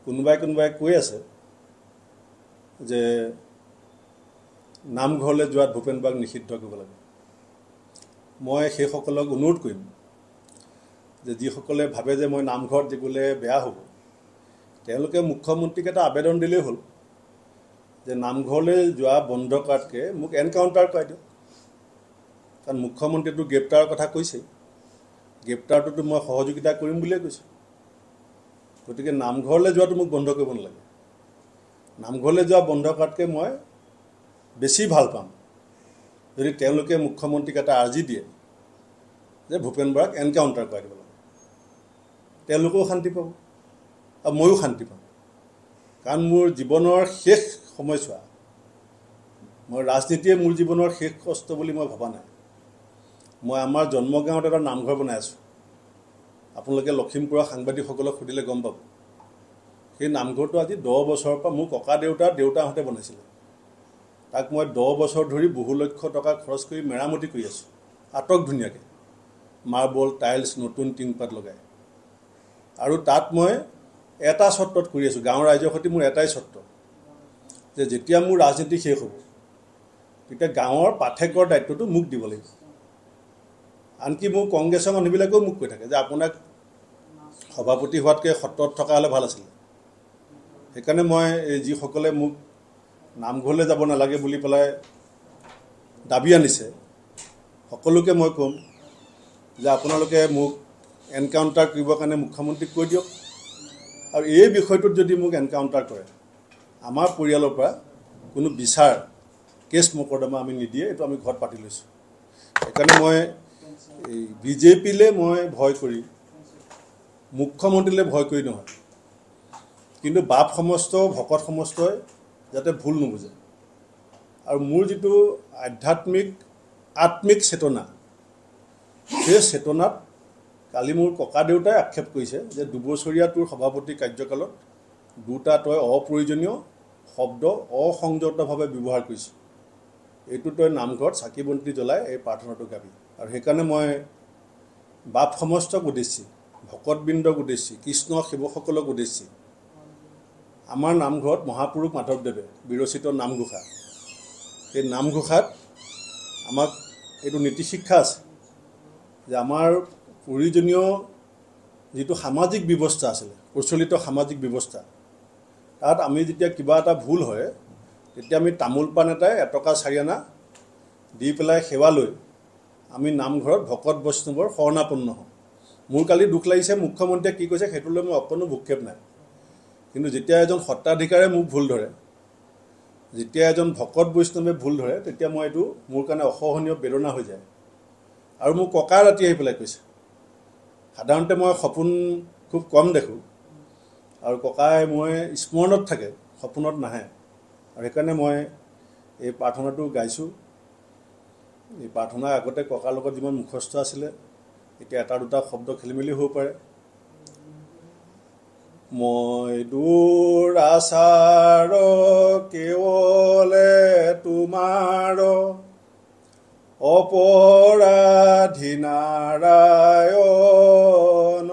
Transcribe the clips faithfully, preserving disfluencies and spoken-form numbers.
কোনোবাই কোনোবাই কৈ আছে যে নামঘৰলৈ যোৱাত ভূপেন বৰাক নিষিদ্ধ কৰিব লাগে। মই সেইসকলক অনুৰোধ কৰিম যে যিসকলে ভাবে যে মই নামঘৰত যাবলৈ বেয়া হ'ব, তেওঁলোকে মুখ্যমন্ত্ৰীক এটা আবেদন দিলেই হ'ল যে নামঘৰলৈ যোৱা বন্ধ কৰাতকৈ মোক এনকাউণ্টাৰ কৰাই দিয়ক। কাৰণ মুখ্যমন্ত্ৰীটো গ্ৰেপ্তাৰৰ কথা কৈছেই, গ্ৰেপ্তাৰটোতো মই সহযোগিতা কৰিম বুলিয়ে কৈছোঁ। গতিকে নামঘৰলৈ যোৱাটো মোক বন্ধ কৰিব নালাগে। নামঘৰলৈ যোৱা বন্ধ কৰাতকৈ মই বেছি ভাল পাম যদি তেওঁলোকে মুখ্যমন্ত্ৰীক এটা আৰ্জি দিয়ে যে ভূপেন বৰাক এনকাউণ্টাৰ কৰাই দিব লাগে। তেওঁলোকেও শান্তি পাব আৰু ময়ো শান্তি পাম। কাৰণ মোৰ জীৱনৰ শেষ সময়ছোৱা, মই ৰাজনীতিয়ে মোৰ জীৱনৰ শেষ কষ্ট বুলি মই ভবা নাই। মই আমাৰ জন্মগাঁৱত এটা নামঘৰ বনাই আছোঁ। আপোনালোকে লখিমপুৰৰ সাংবাদিকসকলক সুধিলে গম পাব। সেই নামঘৰটো আজি দহ বছৰৰ পৰা মোৰ ককা দেউতা দেউতাহঁতে বনাইছিলে। তাক মই দহ বছৰ ধৰি বহু লক্ষ টকা খৰচ কৰি মেৰামতি কৰি আছোঁ, আটক ধুনীয়াকৈ মাৰ্বল টাইলছ নতুন টিংপাত লগাই। আৰু তাত মই এটা চৰ্তত কৰি আছোঁ, গাঁৱৰ ৰাইজৰ সৈতে মোৰ এটাই চৰ্ত যে যেতিয়া মোৰ ৰাজনীতি শেষ হ'ব তেতিয়া গাঁৱৰ পাঠেকৰ দায়িত্বটো মোক দিব লাগিব। আনকি মোৰ কংগ্ৰেছৰ মানুহবিলাকেও মোক কৈ থাকে যে আপোনাক সভাপতি হোৱাতকৈ সত্ৰত থকা হ'লে ভাল আছিলে। সেইকাৰণে মই যিসকলে মোক নামঘৰলৈ যাব নালাগে বুলি পেলাই দাবী আনিছে, সকলোকে মই ক'ম যে আপোনালোকে মোক এনকাউণ্টাৰ কৰিবৰ কাৰণে মুখ্যমন্ত্ৰীক কৈ দিয়ক। আৰু এই বিষয়টোত যদি মোক এনকাউণ্টাৰ কৰে, আমাৰ পৰিয়ালৰ পৰা কোনো বিচাৰ কেছ মকৰ্দমা আমি নিদিয়ে, এইটো আমি ঘৰত পাতি লৈছোঁ। সেইকাৰণে মই এই বিজেপিলৈ মই ভয় কৰি, মুখ্যমন্ত্ৰীলৈ ভয় কৰি নহয়, কিন্তু বাপ সমস্ত ভকত সমস্তই যাতে ভুল নুবুজে। আৰু মোৰ যিটো আধ্যাত্মিক আত্মিক চেতনা, সেই চেতনাত কালি মোৰ ককা দেউতাই আক্ষেপ কৰিছে যে দুবছৰীয়া তোৰ সভাপতি কাৰ্যকালত দুটা তই অপ্ৰয়োজনীয় শব্দ অসংযতভাৱে ব্যৱহাৰ কৰিছ। এইটো তই নামঘৰত চাকি বন্তি জ্বলাই এই প্ৰাৰ্থনাটো গাবি। আৰু সেইকাৰণে মই বাপ সমস্তক উদ্দেশ্যি, ভকতবৃন্দক উদ্দেশ্যি, কৃষ্ণ সেৱকসকলক উদ্দেশ্যি আমাৰ নামঘৰত মহাপুৰুষ মাধৱদেৱে বিৰচিত নামঘোষা, সেই নামঘোষাত আমাক এইটো নীতি শিক্ষা আছে যে আমাৰ প্ৰয়োজনীয় যিটো সামাজিক ব্যৱস্থা আছিলে, প্ৰচলিত সামাজিক ব্যৱস্থা, তাত আমি যেতিয়া কিবা এটা ভুল হয় তেতিয়া আমি তামোল পাণ এটাই এটকা চাৰি আনা দি পেলাই সেৱা লৈ আমি নামঘৰত ভকত বৈষ্ণৱৰ শৰণাপন্ন হওঁ। মোৰ কালি দুখ লাগিছে মুখ্যমন্ত্ৰীয়ে কি কৈছে সেইটো লৈ মই অকণো ভূক্ষেপ নাই। কিন্তু যেতিয়া এজন সত্ৰাধিকাৰে মোক ভুল ধৰে, যেতিয়া এজন ভকত বৈষ্ণৱে ভুল ধৰে, তেতিয়া মই এইটো মোৰ কাৰণে অসহনীয় বেদনা হৈ যায়। আৰু মোৰ ককা ৰাতি আহি পেলাই কৈছে, সাধাৰণতে মই সপোন খুব কম দেখোঁ আৰু ককাই মই স্মৰণত থাকে, সপোনত নাহে। আৰু সেইকাৰণে মই এই প্ৰাৰ্থনাটো গাইছোঁ। এই প্ৰাৰ্থনা আগতে ককাৰ লগত যিমান মুখস্থ আছিলে, এতিয়া এটা দুটা শব্দ খেলি মেলি হ'ব পাৰে। মই দুৰাচাৰ কেৱলে তোমাৰ অপৰাধী নাৰায়ণ,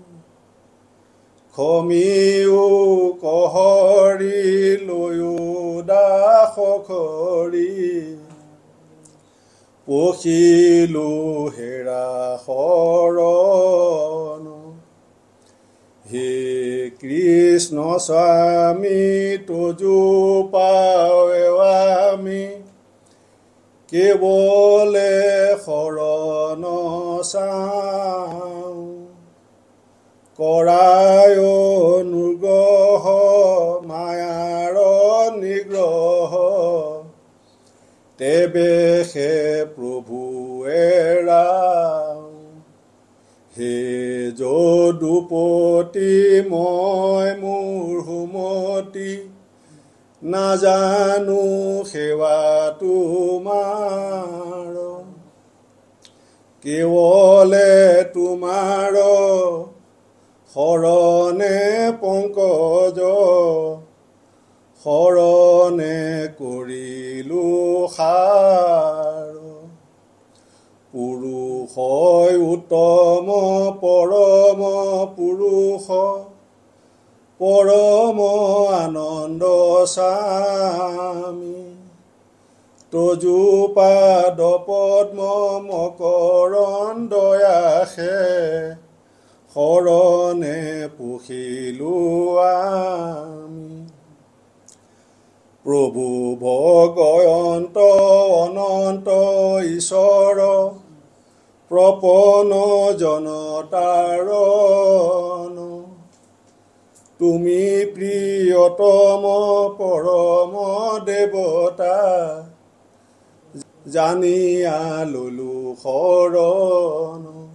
ক্ষমিও কহৰি লৈও দাস খৰি, পখিলো হেৰা শৰণ। হে কৃষ্ণ স্বামী তজু পাৱে আমি, কেৱলে শৰণ চাওঁ। কৰায় অনুগ্ৰহ মায়াৰ নিগ্ৰহ, তেবে হে প্ৰভু এৰাও। হে যদুপতি মই মোৰ সুমতি, নাজানো সেৱা তোমাৰ। কেৱলে তোমাৰ শৰণে পংকজ, শৰণে কৰিলো সাৰ। পুৰুষ উত্তম পৰম পুৰুষ, পৰম আনন্দ স্বামী তজুপাদ পদ্ম মকৰন্দয়াসে শৰণে পুখিলো আমি প্ৰভু ভগয়ন্ত অনন্ত ঈশ্বৰ প্ৰপন জনতাৰণ তুমি প্ৰিয়তম পৰম দেৱতা জানিয়া ললো শৰণ